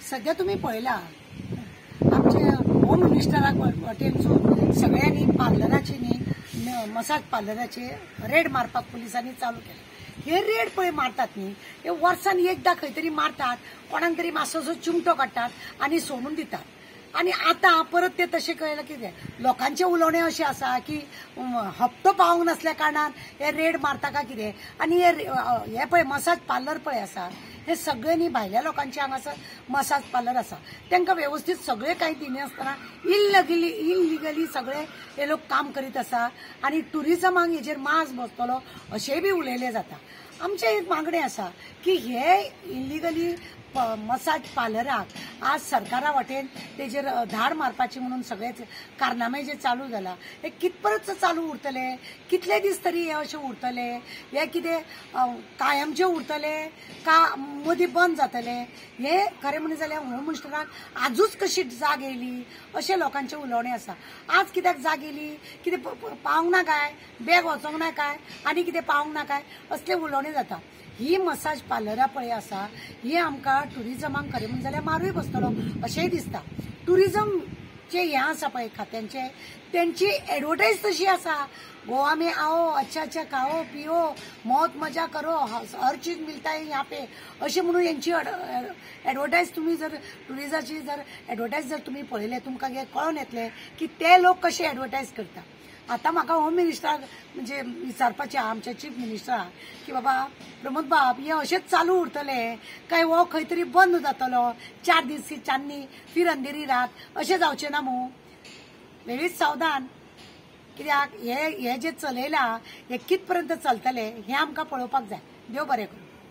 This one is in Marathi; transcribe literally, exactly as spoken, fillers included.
सध्या तुम्ही पळयला आमचे होम मिनिस्टराक वटेनसून सगळ्यांनी पार्लराची न्ही मसाज पार्लराचे रेड मारपाक पुलिसांनी चालू केले। हे रेड पळय मारतात न्ही हे वर्सान एकदा खंय तरी मारतात, कोणाक तरी मातसोसो चिमटो काडटात आनी सोडून दितात। आणि आता परत ते तसे कळलं की लोकांचे उलोवणे असे आसा की हप्तो पावंक नसल्या कारणान हे रेड मारता का कितें। आणि हे हे पळय मसाज पार्लर पळय आसा हे सगळे न्ही भायल्या लोकांचे हांगासर मसाज पार्लर आसा, तांकां व्यवस्थित सगळे काही दिने आसतना इल्लिगली इल्लिगली सगळे हे लोक काम करीत आसा आणि टुरिजमाक हेजेर माज बसतलो अशेंय बी उलयले जाता। आमचे एक मागणें आसा की हे इल्लिगली मसाज पार्लराक आज सरकारा वटेन तेजेर धाड मारपाची म्हणून सगळे कारनामे जे चालू जाला हे कितपरत चालू उरतले, कितले दीस तरी हे अशें उरतले, हे कितें कायमचे उरतले का मदीं बंद जातले। हे खरें म्हणलें जाल्यार होम मिनिस्टराक आजूच कशी जाग येयली अशें लोकांचे उलोवणे आसा। आज कित्याक जाग येयली, कितें पावंक ना काय, बॅग वचोंक ना काय, आनी कितें पावंक ना काय असले उलोवणे जाता। ही मसाज पार्लरां पळय आसा ही आमकां टुरिजमाक खरें म्हणलें जाल्यार मारूय बसतलो अशेंय दिसता। टुरिजमचे हें आसा पळय खात्यांचे तेंची एडवर्टायज तशी आसा, गोवा में आओ, अच्छा अच्छा खाओ पिओ, मौत मजा करो, हर चीज मिलता है यहाँ पे अशें म्हणून यांची एडवर्टायज तुम्ही जर टुरिजाची जर एडवर्टायज जर तुम्ही पळयले तुमकां हे कळोन येतले की ते लोक कशे एडवर्टायज करता। आता म्हाका होम मिनिस्टर म्हणजे विचारपाचें आमचे चीफ मिनिस्टर की बाबा प्रमोद बाब हे अशेंच चालू उरतले काय वो खंय तरी बंद जातलो, चार दीस चान्नी फिर अंधेरी रात अशें जावचें ना मू। वेळीच सावधान, कित्याक हे हे जे चलयला हे कितपर्यंत चलतले हे आमकां पळोवपाक जाय। देव बरें करूं।